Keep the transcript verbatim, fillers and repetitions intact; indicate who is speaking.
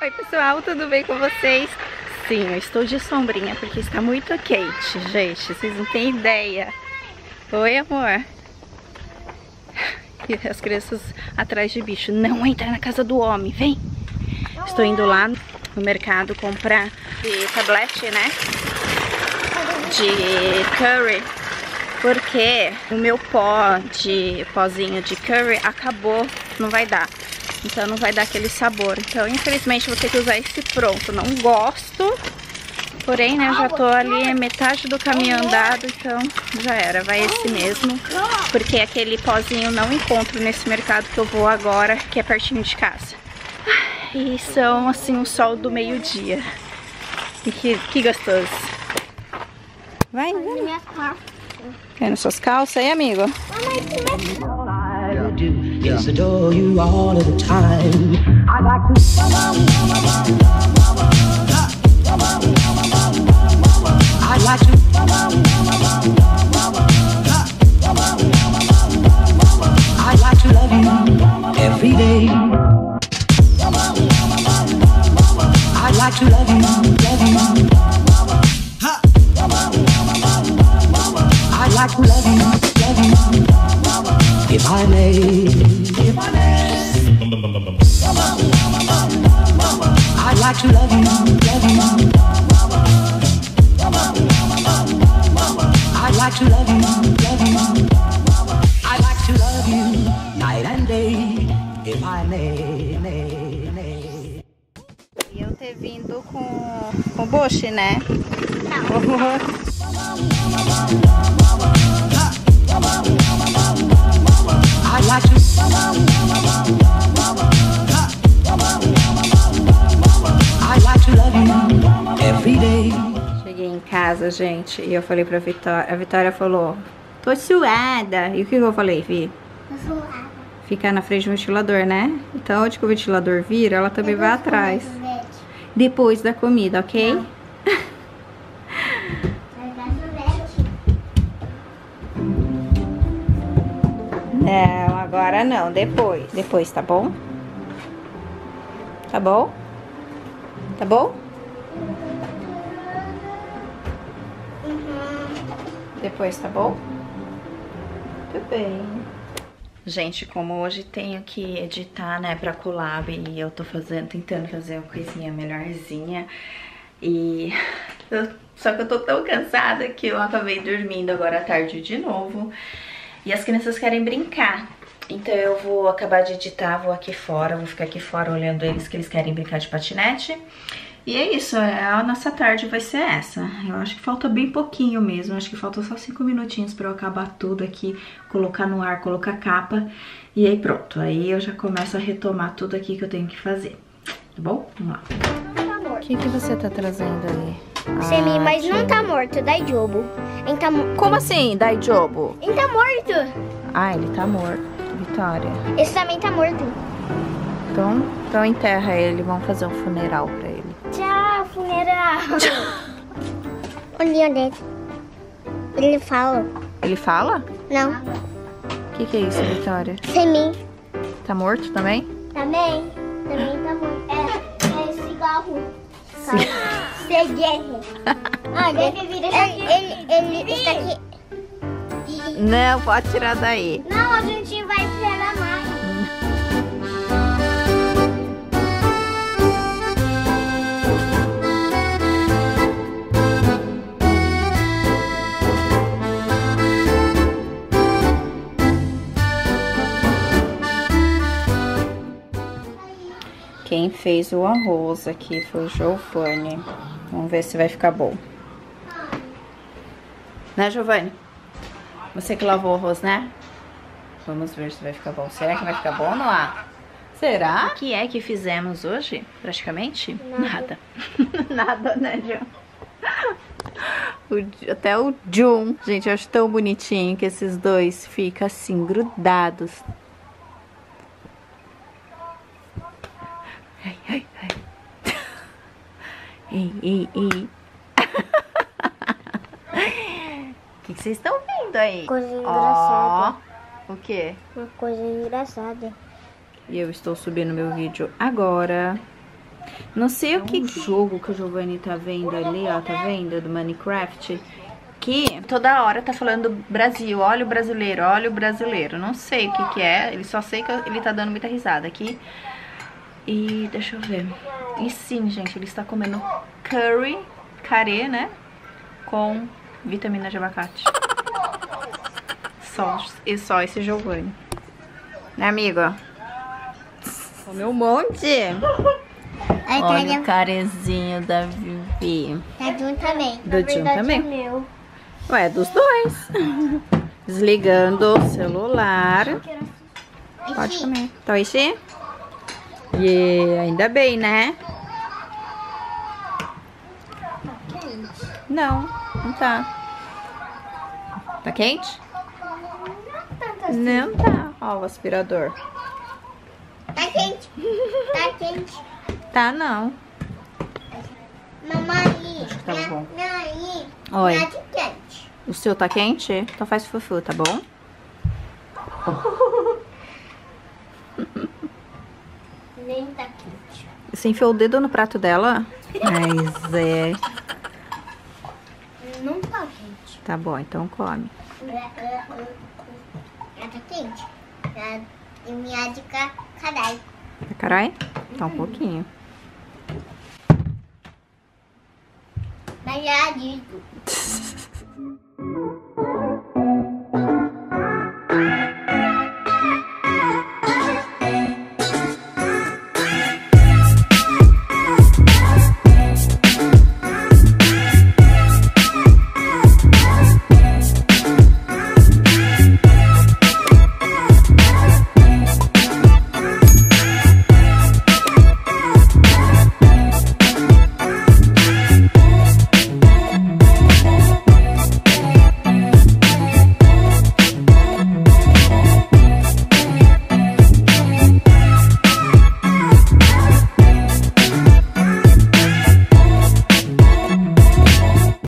Speaker 1: Oi pessoal, tudo bem com vocês? Sim, eu estou de sombrinha porque está muito quente, gente, vocês não têm ideia. Oi amor. E as crianças atrás de bicho. Não entra na casa do homem, vem. Estou indo lá no mercado comprar de tablete, né? De curry. Porque o meu pó de pozinho de curry acabou, não vai dar. Então não vai dar aquele sabor. Então infelizmente vou ter que usar esse pronto. Não gosto. Porém, né, eu já tô ali metade do caminho andado, então já era. Vai esse mesmo. Porque aquele pozinho não encontro nesse mercado que eu vou agora, que é pertinho de casa. E são assim o sol do meio-dia. E que, que gostoso. Vai, vai. Cai nas suas calças aí, amigo? Yes, adore you all of the time. I like to I like to I like to love you every day. I like to love you, love you. I like to love you, love you. If I may, if I may, I'd like to love you, love you. I'd like to love you, love you. I'd like to love you night and day, if I may, may, may. E eu ter vindo com com Bush, né? Não. I like to I like to love you every day. Cheguei em casa, gente, e eu falei pra Vitória. A Vitória falou: tô suada. E o que eu falei, Vi? Tô suada. Ficar na frente do ventilador, né? Então, onde que o ventilador vira, ela também vai atrás. Depois da comida, ok? Não. Não, agora não, depois. Depois, tá bom? Tá bom? Tá bom? Uhum. Depois, tá bom? Tudo bem. Gente, como hoje tenho que editar, né, pra collab e eu tô fazendo, tentando fazer uma coisinha melhorzinha. E eu, só que eu tô tão cansada que eu acabei dormindo agora à tarde de novo. E as crianças querem brincar. Então eu vou acabar de editar, vou aqui fora, vou ficar aqui fora olhando eles, que eles querem brincar de patinete. E é isso, a nossa tarde vai ser essa. Eu acho que falta bem pouquinho mesmo, acho que falta só cinco minutinhos pra eu acabar tudo aqui, colocar no ar, colocar capa. E aí pronto, aí eu já começo a retomar tudo aqui que eu tenho que fazer. Tá bom? Vamos lá. O que que você tá trazendo aí?
Speaker 2: Semi, ah, mas não tá morto, Daijobo. Tá mo
Speaker 1: Como assim, Daijobo?
Speaker 2: Ele tá morto.
Speaker 1: Ah, ele tá morto, Vitória.
Speaker 2: Esse também tá morto.
Speaker 1: Então, então enterra ele, vamos fazer um funeral pra ele.
Speaker 2: Tchau, funeral. Olha dele. Ele fala.
Speaker 1: Ele fala?
Speaker 2: Não.
Speaker 1: O que que é isso, Vitória?
Speaker 2: Semi.
Speaker 1: Tá morto também?
Speaker 2: Também. Também tá morto. É, é cigarro. Sim. Cegueiro. Ah, deve vir ele, ele, ele está aqui.
Speaker 1: Não, pode tirar daí.
Speaker 2: Não, a gente vai pegar mais.
Speaker 1: Quem fez o arroz aqui foi o Giovanni. Vamos ver se vai ficar bom. Né, Giovanni? Você que lavou o arroz, né? Vamos ver se vai ficar bom. Será que vai ficar bom, Noah? Será? O que é que fizemos hoje, praticamente? Nada. Nada, né, John? O, até o John. Gente, eu acho tão bonitinho que esses dois ficam assim, grudados. Ai, ai, ai. Ei, ei, ei. O que vocês estão vendo aí?
Speaker 2: Coisa engraçada.
Speaker 1: Ó, o quê?
Speaker 2: Uma coisa engraçada.
Speaker 1: E eu estou subindo meu vídeo agora. Não sei o que é jogo que o Giovanni tá vendo ali, ó, tá vendo? Do Minecraft. Que toda hora tá falando Brasil, olha o brasileiro, olha o brasileiro. Não sei o que que é, ele só sei que ele tá dando muita risada aqui. E deixa eu ver. E sim, gente, ele está comendo curry, carê, né? Com vitamina de abacate. Só, e só esse Giovanni. Né, amiga? Comeu um monte. Olha o carezinho da Vivi.
Speaker 2: Da Jun também.
Speaker 1: Do Jun também.
Speaker 2: É meu.
Speaker 1: Ué, dos dois. Desligando o celular. Pode comer. Tá, Ixi? E ainda bem, né? Não, não tá. Tá quente? Não tá. Ó, o aspirador.
Speaker 2: Tá quente. Tá quente.
Speaker 1: Tá, não.
Speaker 2: Mamãe,
Speaker 1: Tá
Speaker 2: minha,
Speaker 1: bom.
Speaker 2: minha aí,
Speaker 1: Oi.
Speaker 2: minha de quente.
Speaker 1: O seu tá quente? Então faz fufu, tá bom?
Speaker 2: Nem tá quente.
Speaker 1: Você enfiou o dedo no prato dela? Mas é.
Speaker 2: Não tá quente.
Speaker 1: Tá bom, então come.
Speaker 2: Ela tá quente. Ela- E minha de ca- carai.
Speaker 1: Tá, carai? Tá um pouquinho.
Speaker 2: Mas já digo.